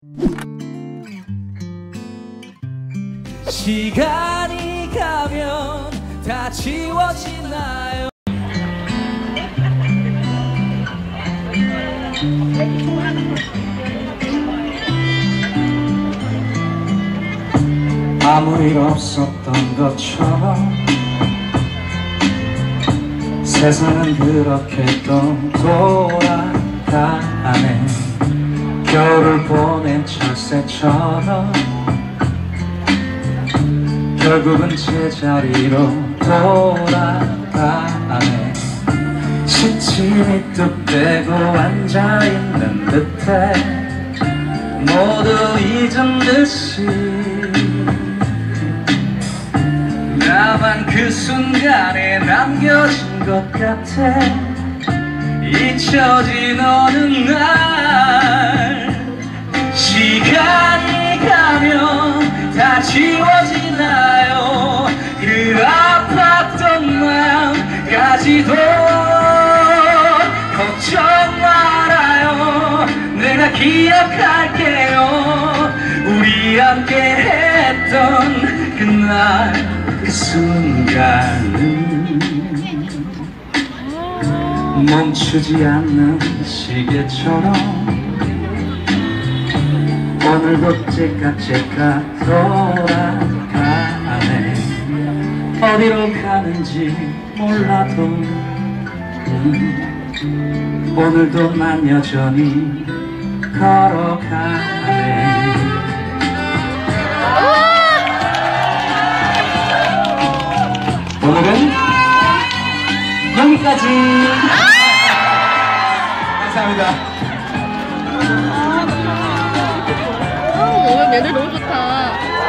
시간이 가면 다 지워지나요? 아무 일 없었던 것처럼 세상은 그렇게 또 돌아가네. 겨울을 보낸 철새처럼 결국은 제자리로 돌아가네. 시침이 뚝 떼고 앉아있는 듯해 모두 잊은 듯이 나만 그 순간에 남겨진 것 같아. 잊혀진 어느 날 시간이 가면 다 지워지나요? 그 아팠던 마음까지도 걱정 말아요. 내가 기억할게요. 우리 함께 했던 그날 그 순간은 멈추지 않는 시계처럼 오늘도 째깍째깍 돌아가네. 어디로 가는지 몰라도 오늘도 난 여전히 걸어가네. 오늘은 여기까지. 감사합니다. 오늘 매들 너무 좋다.